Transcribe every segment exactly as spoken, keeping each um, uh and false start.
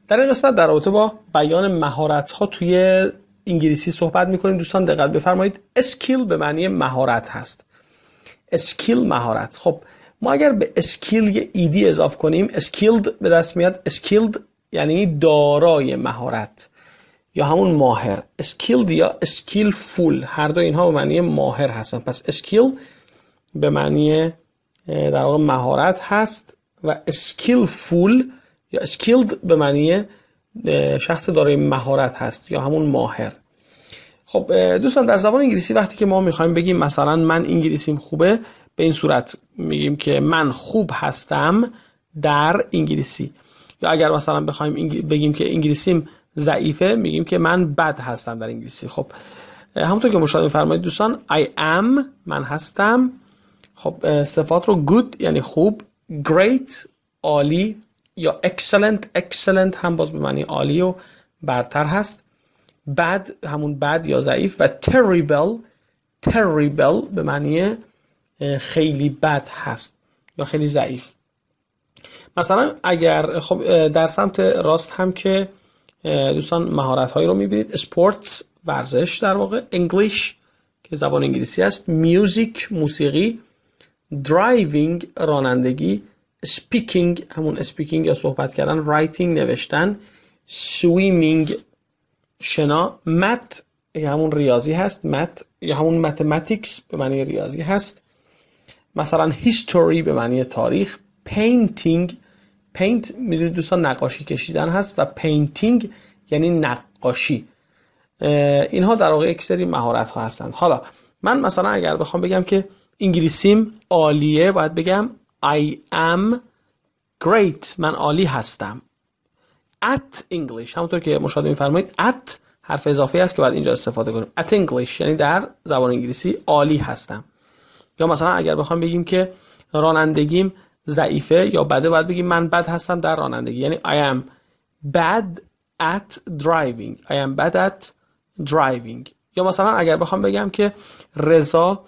در این قسمت در رابطه با بیان مهارت‌ها توی انگلیسی صحبت می‌کنیم. دوستان دقت بفرمایید. اسکیل به معنی مهارت هست. اسکیل مهارت. خب ما اگر به اسکیل یه ایدی اضافه کنیم، اسکیلد به دست میاد. اسکیلد یعنی دارای مهارت یا همون ماهر. اسکیلد یا اسکیل فول، هر دو اینها به معنی ماهر هستن. پس اسکیل به معنی در واقع مهارت هست و اسکیل فول یا اسکیلد به معنی شخص دارای مهارت هست یا همون ماهر. خب دوستان در زبان انگلیسی وقتی که ما میخوایم بگیم مثلا من انگلیسیم خوبه، به این صورت میگیم که من خوب هستم در انگلیسی. یا اگر مثلا بخوایم بگیم که انگلیسیم ضعیفه، میگیم که من بد هستم در انگلیسی. خب همونطور که مشاهده می‌فرمایید دوستان، I am من هستم. خب صفات رو good یعنی خوب، great عالی یا excellent excellent هم باز به معنی عالی و برتر هست، bad همون بد یا ضعیف و terrible terrible به معنی خیلی بد هست یا خیلی ضعیف. مثلا اگر خب در سمت راست هم که دوستان مهارت هایی رو میبینید، اسپورتس ورزش در واقع، انگلیش که زبان انگلیسی است، میوزیک موسیقی، درایوینگ رانندگی، اسپیکینگ همون اسپیکینگ یا صحبت کردن، رایتینگ نوشتن، سویمینگ شنا، مت همون ریاضی هست، مت یا همون متماتیکس به معنی ریاضی هست. مثلا هیستوری به معنی تاریخ، پینتینگ پینت میدونید دوستان نقاشی کشیدن هست و پینتینگ یعنی نقاشی. اینها در واقع یک سری مهارت ها هستند. حالا من مثلا اگر بخوام بگم که انگلیسیم عالیه، باید بگم I am great من عالی هستم. At English همونطور که مشاهده می‌فرمایید at حرف اضافی است که باید اینجا استفاده کنیم. At English یعنی در زبان انگلیسی عالی هستم. یا مثلا اگر بخوام بگیم که رانندگیم ضعیفه یا بده، باید بگیم من بد هستم در رانندگی، یعنی I am bad at driving I am bad at driving. یا مثلا اگر بخوام بگم که رضا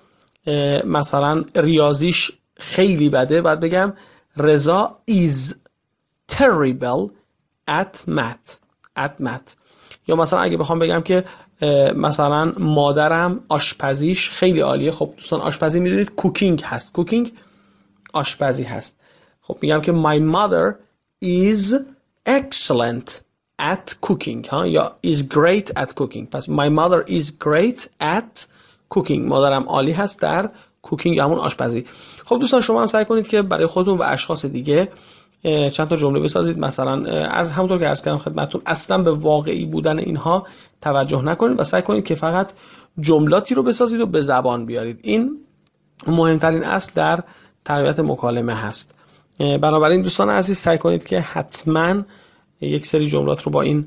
مثلا ریاضیش خیلی بده، باید بگم رضا is terrible at math at math. یا مثلا اگه بخوام بگم که مثلا مادرم آشپزیش خیلی عالیه، خب دوستان آشپزی میدونید کوکینگ هست، کوکینگ آشپزی هست. خب میگم که my mother is excellent at cooking ها یا is great at cooking. پس my mother is great at cooking، مادرم عالی هست در کوکینگ همون آشپزی. خب دوستان شما هم سعی کنید که برای خودتون و اشخاص دیگه چند تا جمله بسازید. مثلا همونطور که عرض کردم خدمتتون، اصلا به واقعی بودن اینها توجه نکنید و سعی کنید که فقط جملاتی رو بسازید و به زبان بیارید. این مهمترین اصل در تقویت مکالمه هست. بنابراین دوستان عزیز سعی کنید که حتما یک سری جملات رو با این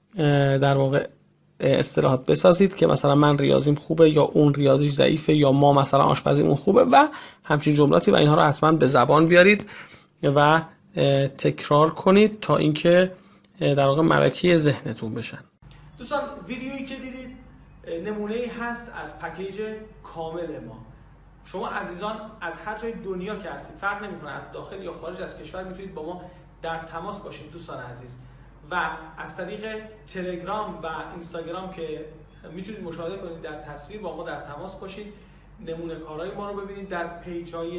در واقع اصطلاحات بسازید که مثلا من ریاضیم خوبه یا اون ریاضیش ضعیفه یا ما مثلا آشپزیمون خوبه و همچین جملاتی، و اینها رو حتما به زبان بیارید و تکرار کنید تا اینکه در واقع ملکه ذهنتون بشن. دوستان ویدیویی که دیدید نمونه‌ای هست از پکیج کامل ما. شما عزیزان از هر جای دنیا که هستید، فرق نمی‌کنه از داخل یا خارج از کشور، میتونید با ما در تماس باشید دوستان عزیز. و از طریق تلگرام و اینستاگرام که میتونید مشاهده کنید در تصویر با ما در تماس باشید، نمونه کارهای ما رو ببینید در پیج‌های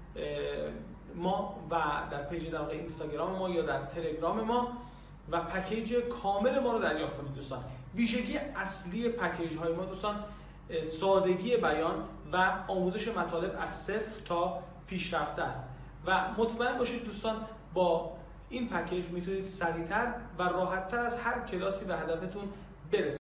ما و در پیج در واقع اینستاگرام ما یا در تلگرام ما و پکیج کامل ما رو دریافت کنید دوستان. ویژگی اصلی پکیج های ما دوستان سادگی بیان و آموزش مطالب از صفر تا پیشرفته است و مطمئن باشید دوستان با این پکیج میتونید سریعتر و راحتتر از هر کلاسی به هدفتون برسید.